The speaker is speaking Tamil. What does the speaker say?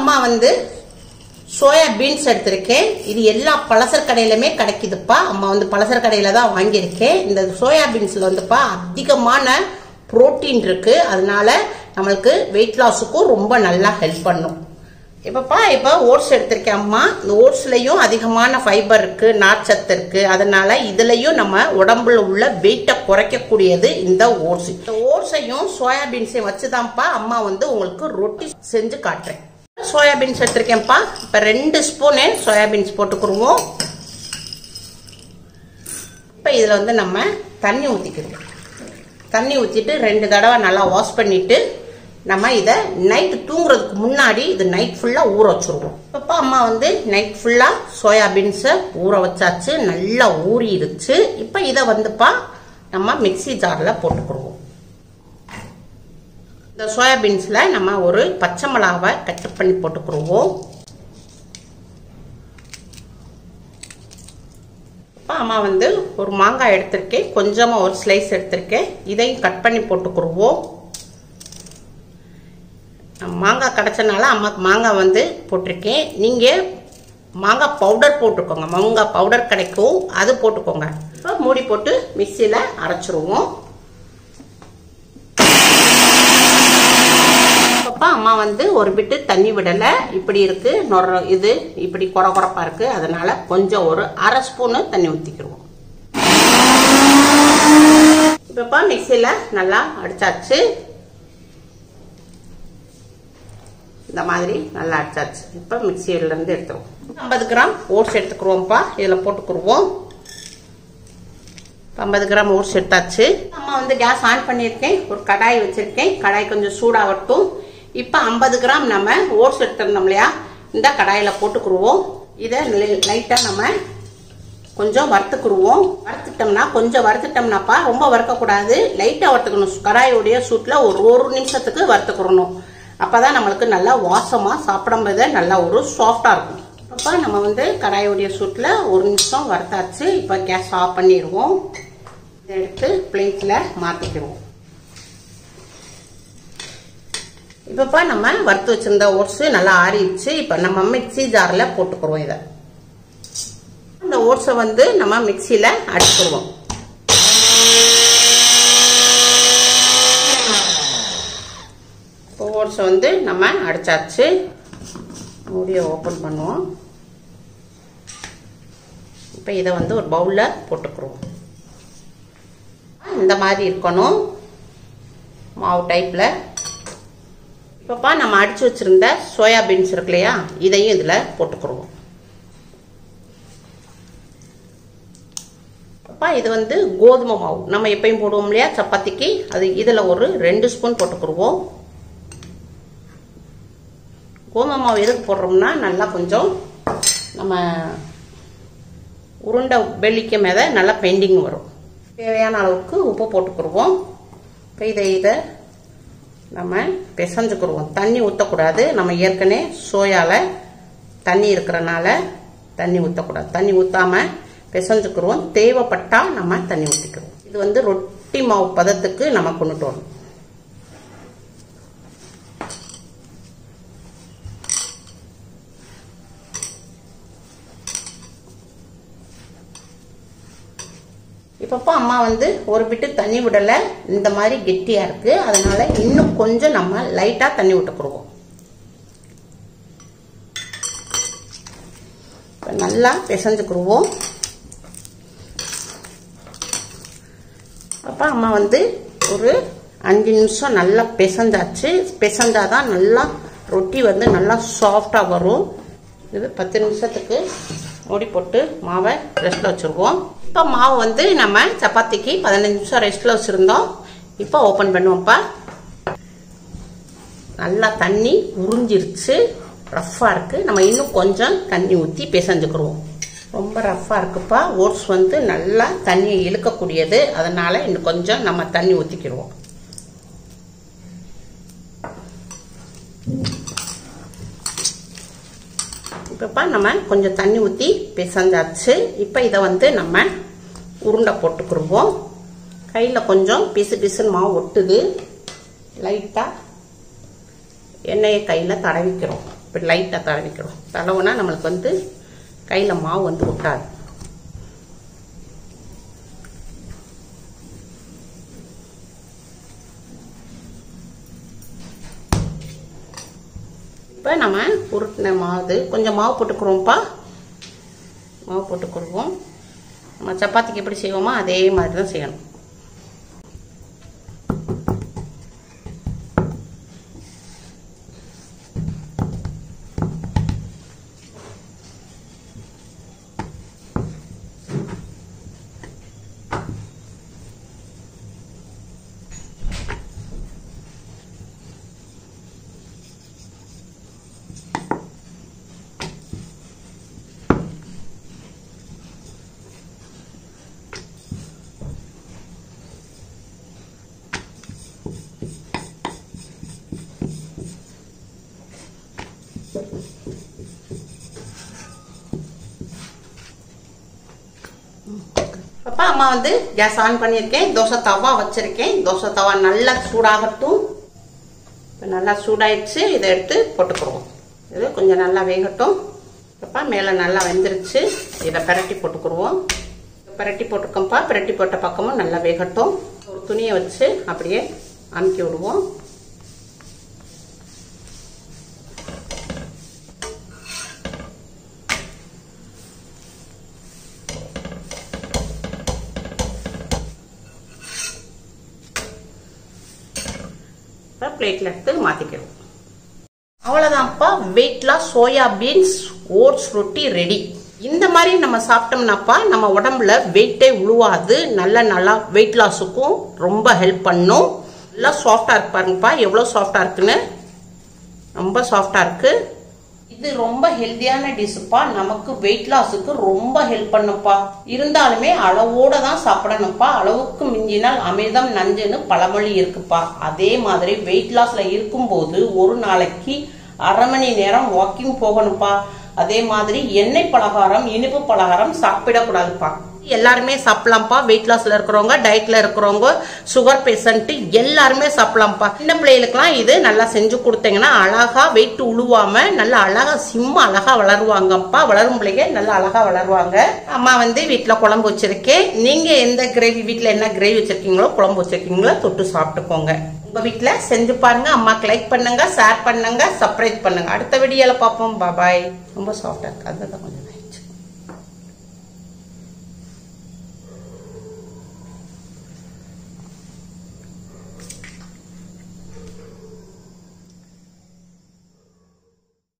அம்மா வந்து சோயா பீன்ஸ் எடுத்திருக்கேன். இது எல்லா பலசர கடையிலுமே கிடைக்குதுப்பா. அம்மா வந்து பலசர கடையில தான் வாங்கியிருக்கேன். இந்த சோயா பீன்ஸ்ல வந்துப்பா அதிகமான புரோட்டீன் இருக்கு. அதனால நம்மளுக்கு வெயிட் லாஸுக்கும் ரொம்ப நல்லா ஹெல்ப் பண்ணும். இப்போ ஓட்ஸ் எடுத்திருக்கேன் அம்மா. இந்த ஓட்ஸ்லயும் அதிகமான ஃபைபர் இருக்கு, நார்ச்சத்து இருக்கு. அதனால இதுலயும் நம்ம உடம்புல உள்ள வெயிட்டை குறைக்கக்கூடியது இந்த ஓட்ஸ். இந்த ஓட்ஸையும் சோயாபீன்ஸையும் வச்சுதான்ப்பா அம்மா வந்து உங்களுக்கு ரொட்டி செஞ்சு காட்டுறேன். சோயாபீன்ஸ் எடுத்திருக்கேன்ப்பா. இப்ப 2 ஸ்பூனு சோயாபீன்ஸ் போட்டுக்குருவோம். இப்ப இதுல வந்து நம்ம தண்ணி ஊத்திக்கிறோம். தண்ணி ஊத்திட்டு 2 தடவை நல்லா வாஷ் பண்ணிட்டு நம்ம இதை நைட் தூங்குறதுக்கு முன்னாடி இது நைட் ஃபுல்லா ஊற வச்சிருவோம். இப்ப அம்மா வந்து நைட் ஃபுல்லா சோயாபீன்ஸை ஊற வச்சாச்சு, நல்லா ஊறிடுச்சு. இப்ப இதை வந்துப்பா நம்ம மிக்ஸி ஜார்ல போட்டுக்குருவோம். இந்த சோயாபீன்ஸ்ல நம்ம ஒரு பச்சை மிளகாவை கட் பண்ணி போட்டுக்குருவோம். இப்போ அம்மா வந்து ஒரு மாங்காய் எடுத்திருக்கேன், கொஞ்சமா ஒரு ஸ்லைஸ் எடுத்திருக்கேன். இதையும் கட் பண்ணி போட்டுக்குருவோம். மாங்காய் கிடைச்சனால அம்மாக்கு மாங்காய் வந்து போட்டிருக்கேன். நீங்க மாங்காய் பவுடர் போட்டுக்கோங்க, மாங்காய் பவுடர் கிடைக்கும், அது போட்டுக்கோங்க. இப்போ மூடி போட்டு மிக்சியில அரைச்சிருவோம். அப்பா அம்மா வந்து ஒரு பிட்டு தண்ணி விடலை, இப்படி இருக்கு இது இப்படி குறை குறைப்பா இருக்கு. அதனால கொஞ்சம் ஒரு அரை ஸ்பூனு தண்ணி ஊற்றிக்கிடுவோம். இப்பப்பா மிக்சியில நல்லா அடிச்சாச்சு. இந்த மாதிரி நல்லா அடிச்சாச்சு. இப்ப மிக்சியில இருந்து எடுத்துருவோம். 50 கிராம் ஓட்ஸ் எடுத்துக்கிறோம்ப்பா. இதுல போட்டுக்குருவோம். 50 கிராம் ஓட்ஸ் எடுத்தாச்சு. அம்மா வந்து கேஸ் ஆன் பண்ணியிருக்கேன், ஒரு கடாய் வச்சிருக்கேன். கடாய் கொஞ்சம் சூடாகட்டும். இப்ப 50 கிராம் நம்ம ஓட்ஸ் எடுத்துருந்தோம் இல்லையா, இந்த கடாயில போட்டுக்குருவோம். இதை லைட்டா நம்ம கொஞ்சம் வறுத்துக்குருவோம். கொஞ்சம் வறுத்துட்டோம்னாப்பா ரொம்ப வறுக்கக்கூடாது, லைட்டா வறுத்துக்கணும். கடாயுடைய சூட்ல ஒரு நிமிஷத்துக்கு வறுத்துக்கிறணும். அப்பதான் நம்மளுக்கு நல்லா வாசமா சாப்பிடும்போது நல்லா ஒரு சாஃப்டா இருக்கும். அப்ப நம்ம வந்து கடாயுடைய சூட்ல 1 நிமிஷம் வறுத்தாச்சு. இப்ப கேஸ் ஆஃப் பண்ணிடுவோம். இதை எடுத்து பிளேட்ல மாத்திக்கிடுவோம். இப்பப்பா நம்ம வறுத்து வச்சிருந்த ஓட்ஸ் நல்லா ஆறிடுச்சு. இப்ப நம்ம மிக்ஸி ஜார்ல போட்டுக்கிறோம். இதை இந்த ஓட்ஸை வந்து நம்ம மிக்ஸியில அடிச்சுடுவோம். ஓட்ஸை வந்து நம்ம அடிச்சாச்சு. மூடியை ஓப்பன் பண்ணுவோம். இப்போ இதை வந்து ஒரு பவுலில் போட்டுக்கிறோம். இந்த மாதிரி இருக்கணும், மாவு டைப்பில். இப்போப்பா நம்ம அடிச்சு வச்சிருந்த சோயாபீன்ஸ் இருக்கு இல்லையா, இதையும் இதில் போட்டுக்கிறோம். அப்பா இது வந்து கோதுமை மாவு நம்ம எப்பயும் போடுவோம் இல்லையா சப்பாத்திக்கு, அது இதில் ஒரு 2 ஸ்பூன் போட்டுக்கிடுவோம். கோதுமை மாவு எதுக்கு போடுறோம்னா நல்லா கொஞ்சம் நம்ம உருண்டை வெள்ளிக்க மேலே நல்லா பெண்டிங் வரும். தேவையான அளவுக்கு உப்பு போட்டுக்கிடுவோம். இப்போ இதை நம்ம பிசைஞ்சுக்கிடுவோம். தண்ணி ஊற்றக்கூடாது. நம்ம ஏற்கனவே சோயாவில் தண்ணி இருக்கிறனால தண்ணி ஊற்றக்கூடாது. தண்ணி ஊற்றாமல் பிசைஞ்சுக்கிடுவோம். தேவைப்பட்டா நம்ம தண்ணி ஊற்றிக்கிடுவோம். இது வந்து ரொட்டி மாவு பதத்துக்கு நம்ம கொண்டுட்டு வரணும். இப்பப்போ அம்மா வந்து ஒரு பிட்டு தண்ணி விடலை, இந்த மாதிரி கெட்டியா இருக்கு. அதனால இன்னும் கொஞ்சம் நம்ம லைட்டா தண்ணி விட்டுக்குருவோம். நல்லா பிசைஞ்சுக்குருவோம். அப்ப அம்மா வந்து ஒரு 5 நிமிஷம் நல்லா பிசைஞ்சாச்சு. பிசைஞ்சாதான் நல்லா ரொட்டி வந்து நல்லா சாஃப்டா வரும். இது 10 நிமிஷத்துக்கு மூடி போட்டு மாவை ரெஸ்ட்ல வச்சிருவோம். இப்போ மாவு வந்து நம்ம சப்பாத்திக்கு 15 நிமிஷம் ரெஸ்ட்ல வச்சிருந்தோம். இப்போ ஓபன் பண்ணுவோம்ப்பா. நல்லா தண்ணி உறிஞ்சிருச்சு, ரஃப்பா இருக்கு. நம்ம இன்னும் கொஞ்சம் தண்ணி ஊற்றி பிசைஞ்சுக்கிடுவோம். ரொம்ப ரஃப்பா இருக்குப்பா. ஓட்ஸ் வந்து நல்லா தண்ணியை இழுக்கக்கூடியது. அதனால இன்னும் கொஞ்சம் நம்ம தண்ணி ஊற்றிக்கிடுவோம். இப்பப்பா நம்ம கொஞ்சம் தண்ணி ஊற்றி பிசைஞ்சாச்சு. இப்போ இதை வந்து நம்ம உருண்டை போட்டுக்கிடுவோம். கையில் கொஞ்சம் பிசு பிசுன்னு மாவு ஒட்டுது. லைட்டாக எண்ணெயை கையில் தடவிக்கிறோம். இப்படி லைட்டாக தடவிக்கிறோம். தடவுனா நம்மளுக்கு வந்து கையில் மாவு வந்து ஒட்டாது. இப்போ நம்ம உருட்டின மாவு கொஞ்சம் மாவு போட்டுக்கிறோம்ப்பா. மாவு போட்டுக்கிடுவோம். நம்ம சப்பாத்திக்கு எப்படி செய்வோமோ அதே மாதிரி தான் செய்யணும். அப்பா அம்மா வந்து கேஸ் ஆன் பண்ணியிருக்கேன். தோசை தவா வச்சிருக்கேன். தோசை தவா நல்லா சூடாகட்டும். இப்போ நல்லா சூடாயிடுச்சு. இதை எடுத்து போட்டுக்கிறோம். இது கொஞ்சம் நல்லா வேகட்டும். அப்பா மேலே நல்லா வெந்துருச்சு. இதை பிரட்டி போட்டுக்கிடுவோம். பிரட்டி போட்டுருக்கோம்ப்பா. பிரட்டி போட்ட பக்கமும் நல்லா வேகட்டும். ஒரு துணியை வச்சு அப்படியே அமுக்கி விடுவோம். பிளேட்ல எடுத்து மாத்திக்கிறோம். அவ்வளவுதான்ப்பா, weight loss soya beans oats ரொட்டி ரெடி. இந்த மாதிரி நம்ம சாப்பிட்டோம்னாப்பா நம்ம உடம்புல வெயிட்டே உழுவாது. நல்லா வெயிட் லாஸுக்கும் ரொம்ப ஹெல்ப் பண்ணும். நல்லா சாஃப்டா இருக்கு பாருங்கப்பா, எவ்வளவு சாஃப்டா இருக்குன்னு. ரொம்ப சாஃப்டா இருக்கு. இது ரொம்ப ஹெல்தியான டிஷ்ப்பா. நமக்கு வெயிட் லாஸுக்கு ரொம்ப ஹெல்ப் பண்ணுப்பா. இருந்தாலுமே அளவோட தான் சாப்பிடணும்ப்பா. அளவுக்கு மிஞ்சினால் அமிர்தம் நஞ்சுன்னு பழமொழி இருக்குப்பா. அதே மாதிரி வெயிட் லாஸ்ல இருக்கும்போது ஒரு நாளைக்கு 1/2 மணி நேரம் வாக்கிங் போகணும்ப்பா. அதே மாதிரி எண்ணெய் பலகாரம் இனிப்பு பலகாரம் சாப்பிடக்கூடாதுப்பா. எல்லாருமே சாப்பிடலாம்ப்பா. வெயிட் லாஸ்ல இருக்கிறவங்க, டயட்ல இருக்கிறவங்க, சுகர் பேஷண்ட் எல்லாருமே சாப்பிடலாம்ப்பா. சின்ன பிள்ளைகளுக்குலாம் இது நல்லா செஞ்சு கொடுத்தீங்கன்னா அழகா வெயிட் உழுவாம நல்லா அழகா அழகா வளருவாங்கப்பா. வளரும் பிள்ளைங்க நல்லா அழகா வளருவாங்க. அம்மா வந்து வீட்டுல குழம்பு வச்சிருக்கேன். நீங்க எந்த கிரேவி, வீட்டுல என்ன கிரேவி வச்சிருக்கீங்களோ, குழம்பு வச்சிருக்கீங்களோ தொட்டு சாப்பிட்டுக்கோங்க. உங்க வீட்டுல செஞ்சு பாருங்க. அம்மாக்கு லைக் பண்ணுங்க, ஷேர் பண்ணுங்க, சப்ஸ்கிரைப் பண்ணுங்க. அடுத்த வீடியோல பார்ப்போம். பாய். ரொம்ப சாஃப்டா இருக்கு. அதுதான் கொஞ்சம்